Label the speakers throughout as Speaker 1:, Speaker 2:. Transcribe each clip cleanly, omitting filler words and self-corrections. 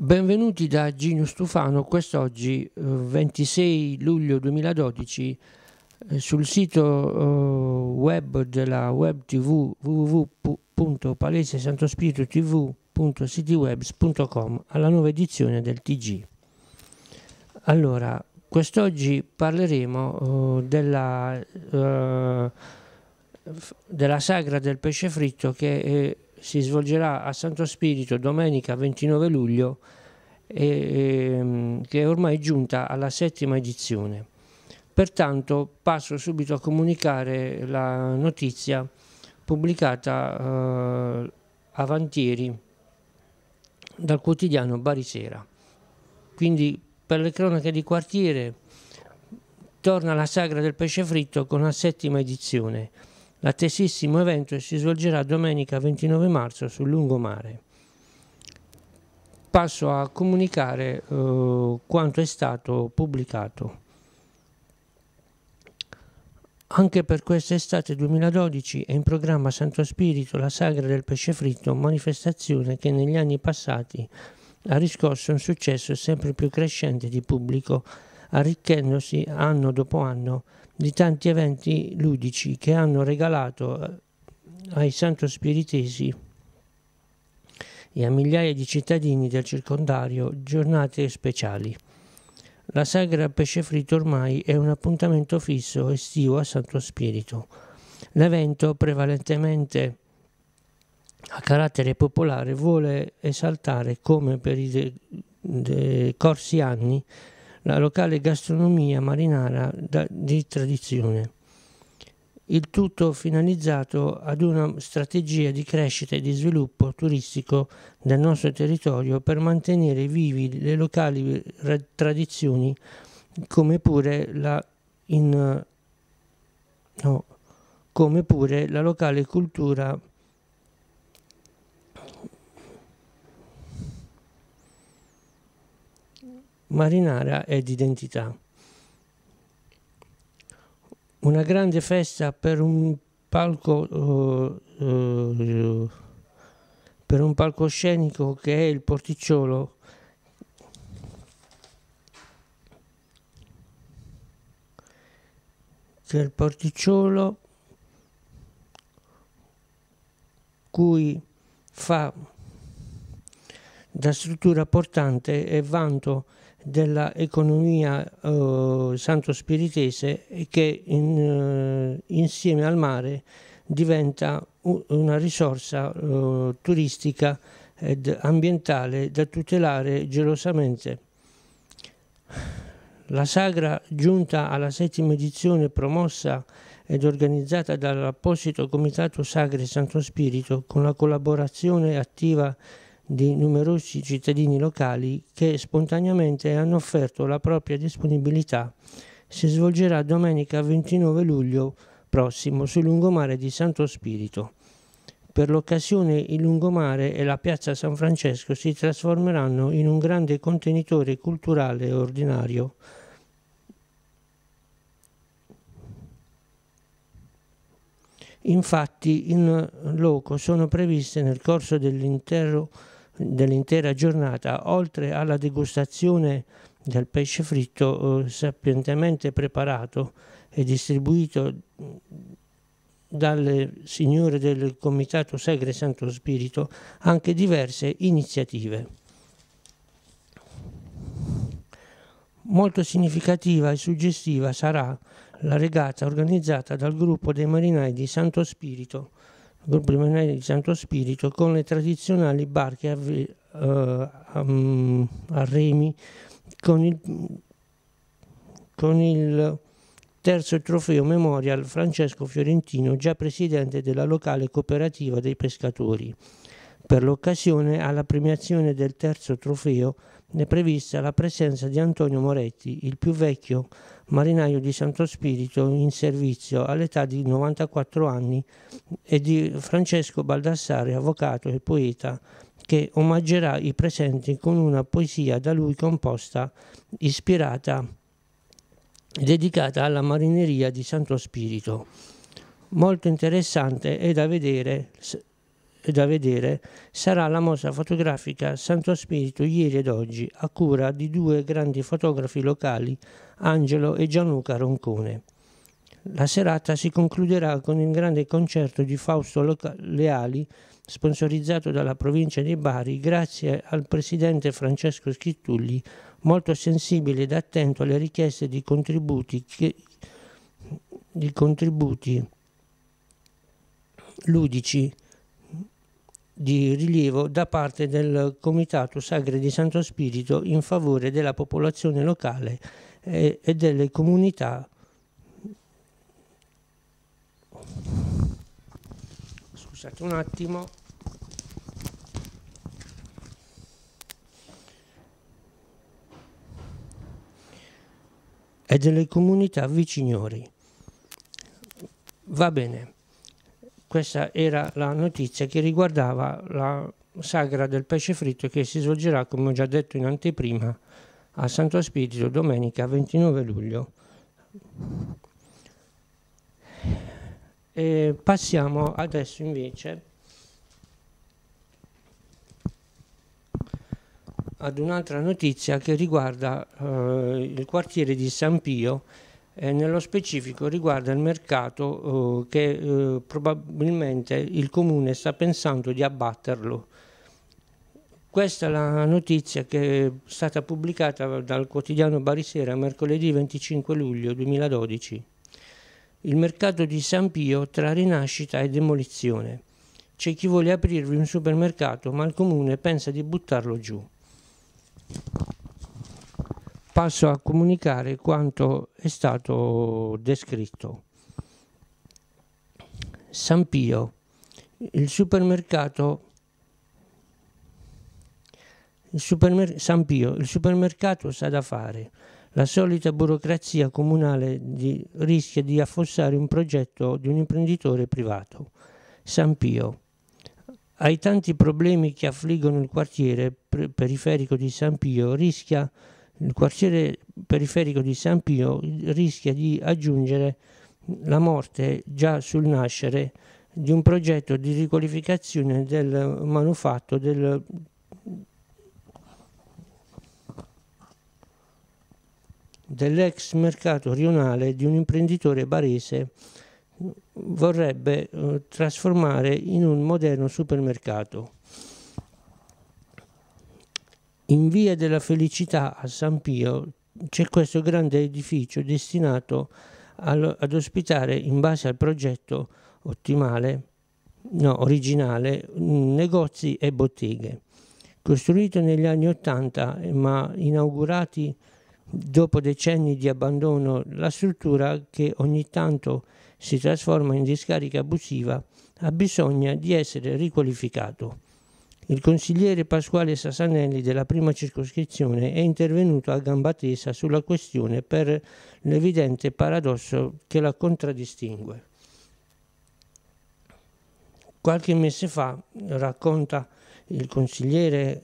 Speaker 1: Benvenuti da Genius Tufano. Quest'oggi, 26 luglio 2012, sul sito web della web tv www.palesesantospiritotv.citywebs.com alla nuova edizione del TG. Allora, quest'oggi parleremo della sagra del pesce fritto che si svolgerà a Santo Spirito domenica 29 luglio che è ormai giunta alla 7ª edizione. Pertanto passo subito a comunicare la notizia pubblicata avantieri dal quotidiano Bari Sera. Quindi per le cronache di quartiere torna la sagra del pesce fritto con la 7ª edizione. L'attesissimo evento si svolgerà domenica 29 marzo sul lungomare. Passo a comunicare quanto è stato pubblicato. Anche per quest'estate 2012 è in programma a Santo Spirito la sagra del pesce fritto, manifestazione che negli anni passati ha riscosso un successo sempre più crescente di pubblico, arricchendosi anno dopo anno di tanti eventi ludici che hanno regalato ai santospiritesi e a migliaia di cittadini del circondario giornate speciali. La sagra pesce fritto ormai è un appuntamento fisso estivo a Santo Spirito. L'evento, prevalentemente a carattere popolare, vuole esaltare, come per i corsi anni, la locale gastronomia marinara di tradizione. Il tutto finalizzato ad una strategia di crescita e di sviluppo turistico del nostro territorio per mantenere vivi le locali tradizioni, come pure la locale cultura marinara ed identità. Una grande festa per un palcoscenico che è il porticciolo, cui fa da struttura portante e vanto della economia santospiritese e che insieme al mare diventa una risorsa turistica ed ambientale da tutelare gelosamente. La sagra, giunta alla 7ª edizione, promossa ed organizzata dall'apposito Comitato Sagre Santo Spirito con la collaborazione attiva di numerosi cittadini locali che spontaneamente hanno offerto la propria disponibilità, si svolgerà domenica 29 luglio prossimo sul lungomare di Santo Spirito. Per l'occasione il lungomare e la piazza San Francesco si trasformeranno in un grande contenitore culturale ordinario. Infatti in loco sono previste nel corso dell'intera giornata, oltre alla degustazione del pesce fritto sapientemente preparato e distribuito dalle signore del Comitato Sagre Santo Spirito, anche diverse iniziative. Molto significativa e suggestiva sarà la regata organizzata dal gruppo dei marinai di Santo Spirito, con le tradizionali barche a remi con il terzo trofeo Memorial Francesco Fiorentino, già presidente della locale cooperativa dei pescatori. Per l'occasione, alla premiazione del terzo trofeo è prevista la presenza di Antonio Moretti, il più vecchio marinaio di Santo Spirito in servizio all'età di 94 anni, e di Francesco Baldassare, avvocato e poeta, che omaggerà i presenti con una poesia da lui composta, ispirata, dedicata alla marineria di Santo Spirito. Molto interessante è da vedere da vedere sarà la mostra fotografica Santo Spirito ieri ed oggi, a cura di due grandi fotografi locali, Angelo e Gianluca Roncone. La serata si concluderà con il grande concerto di Fausto Leali, sponsorizzato dalla provincia di Bari, grazie al presidente Francesco Schittulli, molto sensibile ed attento alle richieste di contributi ludici di rilievo da parte del Comitato Sagre di Santo Spirito in favore della popolazione locale e delle comunità. Scusate un attimo. E delle comunità viciniori. Va bene. Questa era la notizia che riguardava la sagra del pesce fritto che si svolgerà, come ho già detto in anteprima, a Santo Spirito domenica 29 luglio. E passiamo adesso invece ad un'altra notizia che riguarda il quartiere di San Pio. Nello specifico riguarda il mercato che probabilmente il comune sta pensando di abbatterlo. Questa è la notizia che è stata pubblicata dal quotidiano Barisera mercoledì 25 luglio 2012. Il mercato di San Pio tra rinascita e demolizione. C'è chi vuole aprirvi un supermercato, ma il comune pensa di buttarlo giù. Passo a comunicare quanto è stato descritto. San Pio, il supermercato sa da fare. La solita burocrazia comunale rischia di affossare un progetto di un imprenditore privato. San Pio. Ai tanti problemi che affliggono il quartiere periferico di San Pio il quartiere periferico di San Pio rischia di aggiungere la morte già sul nascere di un progetto di riqualificazione del manufatto dell'ex mercato rionale di un imprenditore barese vorrebbe trasformare in un moderno supermercato. In Via della Felicità a San Pio c'è questo grande edificio destinato ad ospitare, in base al progetto originale, negozi e botteghe. Costruito negli anni '80 ma inaugurati dopo decenni di abbandono, la struttura, che ogni tanto si trasforma in discarica abusiva, ha bisogno di essere riqualificato. Il consigliere Pasquale Sasanelli della prima circoscrizione è intervenuto a gamba tesa sulla questione per l'evidente paradosso che la contraddistingue. Qualche mese fa, racconta il consigliere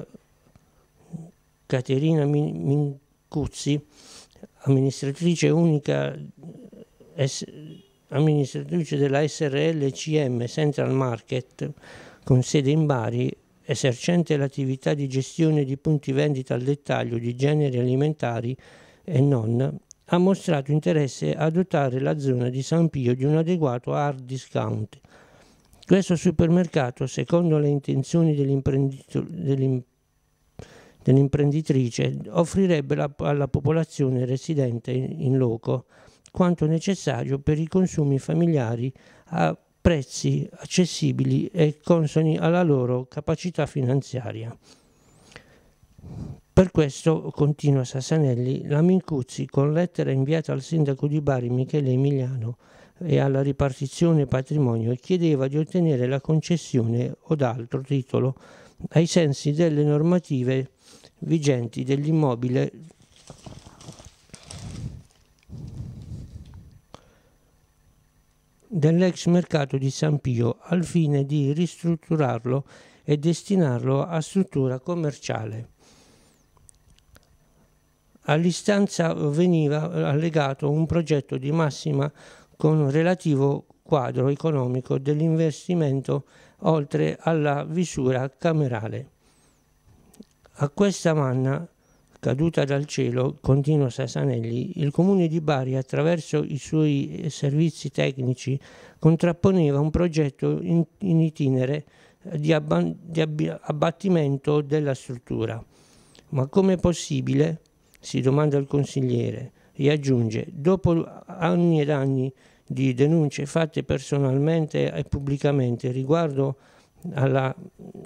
Speaker 1: Caterina Mincuzzi, amministratrice unica della SRL CM Central Market, con sede in Bari, esercente l'attività di gestione di punti vendita al dettaglio di generi alimentari e non, ha mostrato interesse a dotare la zona di San Pio di un adeguato hard discount. Questo supermercato, secondo le intenzioni dell'imprenditrice, offrirebbe alla popolazione residente in loco quanto necessario per i consumi familiari a prezzi accessibili e consoni alla loro capacità finanziaria. Per questo, continua Sasanelli, la Mincuzzi, con lettera inviata al sindaco di Bari Michele Emiliano e alla ripartizione patrimonio, chiedeva di ottenere la concessione o d'altro titolo ai sensi delle normative vigenti dell'immobile dell'ex mercato di San Pio al fine di ristrutturarlo e destinarlo a struttura commerciale. All'istanza veniva allegato un progetto di massima con relativo quadro economico dell'investimento oltre alla visura camerale. A questa manna caduta dal cielo, continua Sasanelli, il comune di Bari, attraverso i suoi servizi tecnici, contrapponeva un progetto in itinere di abbattimento della struttura. Ma com'è possibile? Si domanda il consigliere e aggiunge: dopo anni ed anni di denunce fatte personalmente e pubblicamente riguardo alla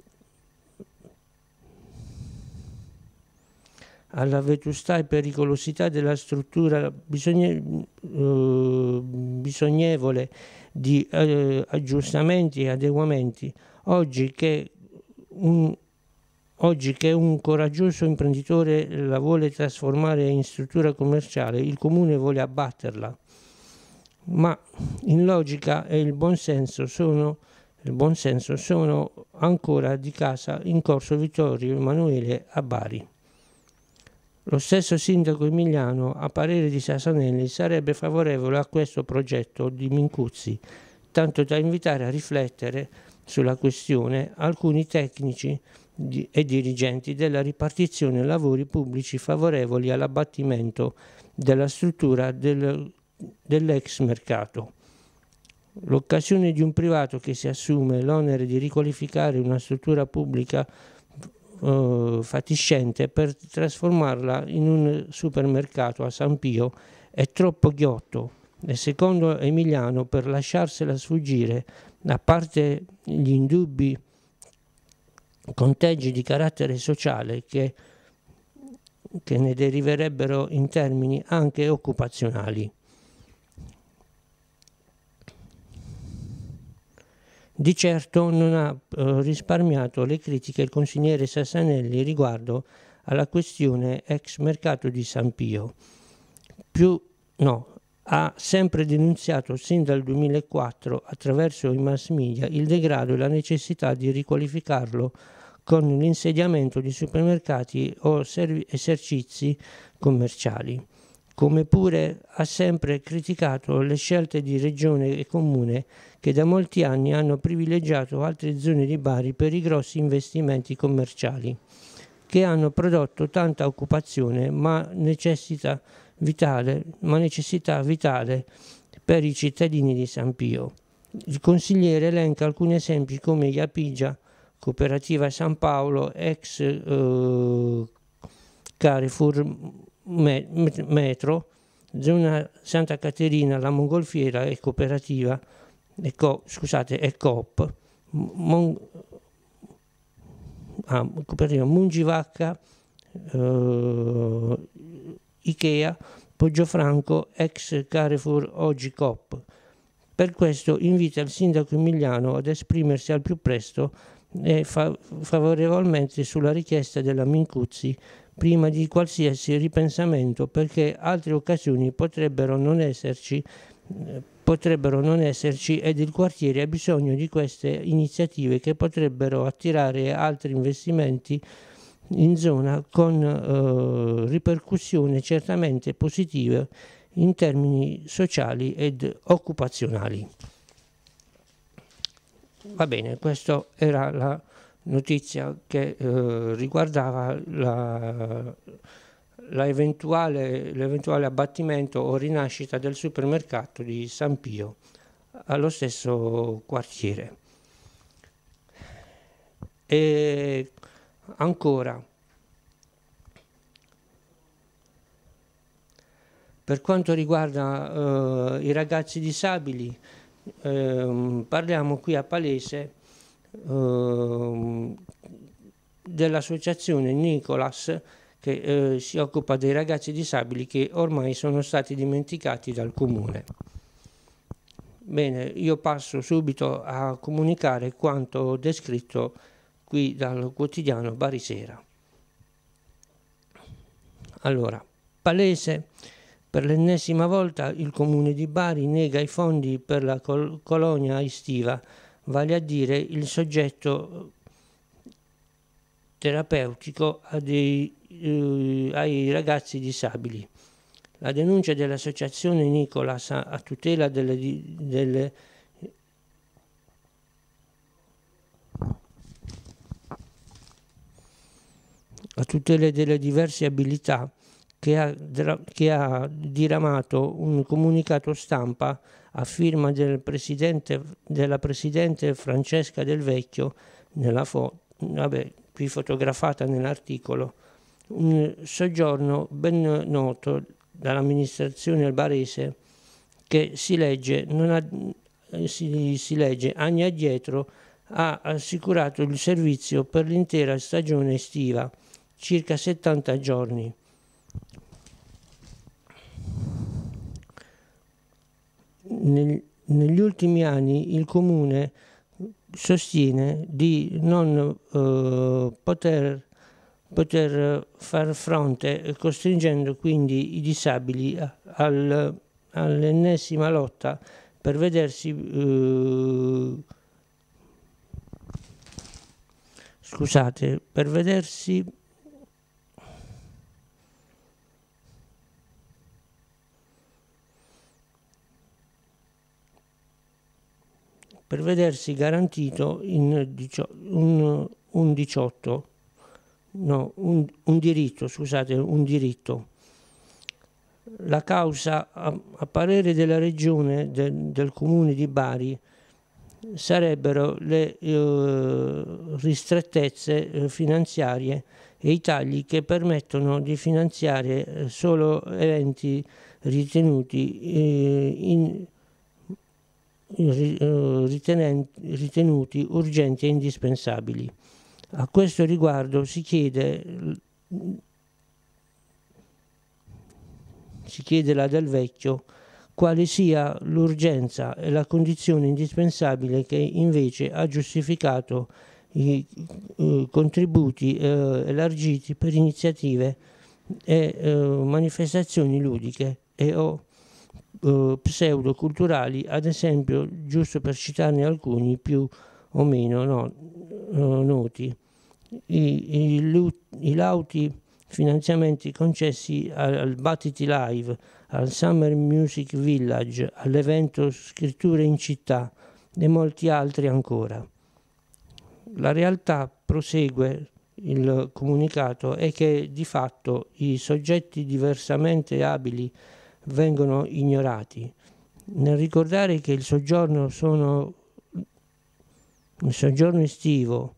Speaker 1: vetustà e pericolosità della struttura bisognevole di aggiustamenti e adeguamenti, oggi che un coraggioso imprenditore la vuole trasformare in struttura commerciale, il comune vuole abbatterla. Ma in logica e il buon senso sono ancora di casa in corso Vittorio Emanuele a Bari. Lo stesso sindaco emiliano, a parere di Sasanelli, sarebbe favorevole a questo progetto di Mincuzzi, tanto da invitare a riflettere sulla questione alcuni tecnici e dirigenti della ripartizione lavori pubblici favorevoli all'abbattimento della struttura dell'ex mercato. L'occasione di un privato che si assume l'onere di riqualificare una struttura pubblica fatiscente per trasformarla in un supermercato a San Pio è troppo ghiotto e, secondo Emiliano, per lasciarsela sfuggire, a parte gli indubbi conteggi di carattere sociale che ne deriverebbero in termini anche occupazionali. Di certo non ha risparmiato le critiche il consigliere Sasanelli riguardo alla questione ex mercato di San Pio. Ha sempre denunziato sin dal 2004 attraverso i mass media il degrado e la necessità di riqualificarlo con l'insediamento di supermercati o esercizi commerciali, come pure ha sempre criticato le scelte di regione e comune che da molti anni hanno privilegiato altre zone di Bari per i grossi investimenti commerciali, che hanno prodotto tanta occupazione ma necessità vitale per i cittadini di San Pio. Il consigliere elenca alcuni esempi come Iapigia, Cooperativa San Paolo, ex Carrefour Metro, zona Santa Caterina, la Mongolfiera e Cooperativa e Coop, Cooperativa Mungivacca, Ikea, Poggiofranco, ex Carrefour, oggi Coop. Per questo invita il sindaco emiliano ad esprimersi al più presto e favorevolmente sulla richiesta della Mincuzzi prima di qualsiasi ripensamento, perché altre occasioni potrebbero non esserci ed il quartiere ha bisogno di queste iniziative che potrebbero attirare altri investimenti in zona con ripercussioni certamente positive in termini sociali ed occupazionali. Va bene, questa era la notizia che riguardava l'eventuale abbattimento o rinascita del supermercato di San Pio allo stesso quartiere. E ancora, per quanto riguarda i ragazzi disabili, parliamo qui a Palese dell'associazione Nicolas che si occupa dei ragazzi disabili che ormai sono stati dimenticati dal comune. Bene, io passo subito a comunicare quanto descritto qui dal quotidiano Bari Sera. Allora, Palese. Per l'ennesima volta il comune di Bari nega i fondi per la colonia estiva, vale a dire il soggetto terapeutico ai ragazzi disabili. La denuncia dell'associazione Nicolas a tutela delle a tutela delle diverse abilità, che ha diramato un comunicato stampa a firma della presidente Francesca Del Vecchio, qui fotografata nell'articolo, un soggiorno ben noto dall'amministrazione albarese che si legge anni addietro ha assicurato il servizio per l'intera stagione estiva, circa 70 giorni. Negli ultimi anni il Comune sostiene di non poter far fronte, costringendo quindi i disabili all'ennesima lotta per vedersi garantito un diritto. La causa, a parere della Regione del Comune di Bari, sarebbero le ristrettezze finanziarie e i tagli che permettono di finanziare solo eventi ritenuti urgenti e indispensabili. A questo riguardo si chiede la Del Vecchio quale sia l'urgenza e la condizione indispensabile che invece ha giustificato i contributi elargiti per iniziative e manifestazioni ludiche o pseudo-culturali, ad esempio, giusto per citarne alcuni più o meno noti, i lauti finanziamenti concessi al Battiti Live, al Summer Music Village, all'evento Scritture in città e molti altri ancora. La realtà, prosegue il comunicato, è che di fatto i soggetti diversamente abili vengono ignorati. Nel ricordare che il soggiorno estivo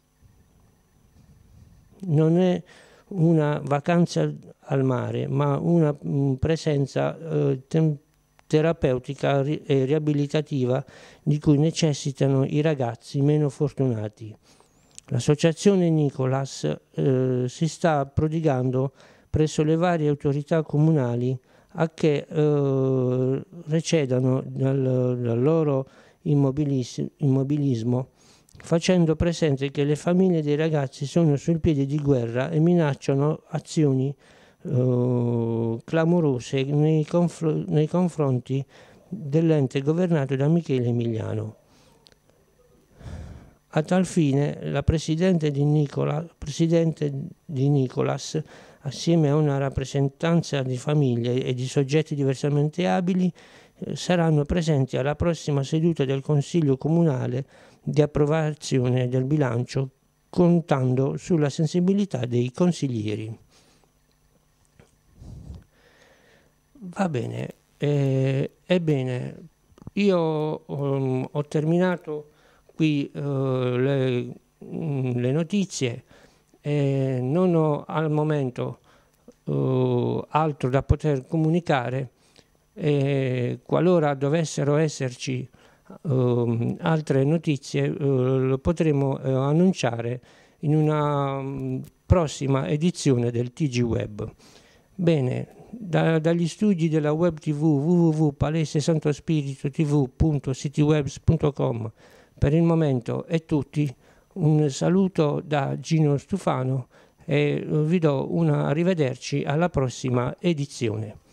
Speaker 1: non è una vacanza al mare, ma una presenza terapeutica e riabilitativa di cui necessitano i ragazzi meno fortunati. L'associazione Nicolas si sta prodigando presso le varie autorità comunali a che recedano dal loro immobilismo, facendo presente che le famiglie dei ragazzi sono sul piede di guerra e minacciano azioni clamorose nei confronti dell'ente governato da Michele Emiliano. A tal fine la presidente di Nicolas, assieme a una rappresentanza di famiglie e di soggetti diversamente abili, saranno presenti alla prossima seduta del Consiglio Comunale di approvazione del bilancio, contando sulla sensibilità dei consiglieri. Va bene, ebbene, io ho terminato qui le notizie. Non ho al momento altro da poter comunicare. Qualora dovessero esserci altre notizie, lo potremo annunciare in una prossima edizione del TG Web. Bene, dagli studi della web tv www.palesesantospiritotv.citywebs.com per il momento è tutti. Un saluto da Gino Stufano e vi do un arrivederci alla prossima edizione.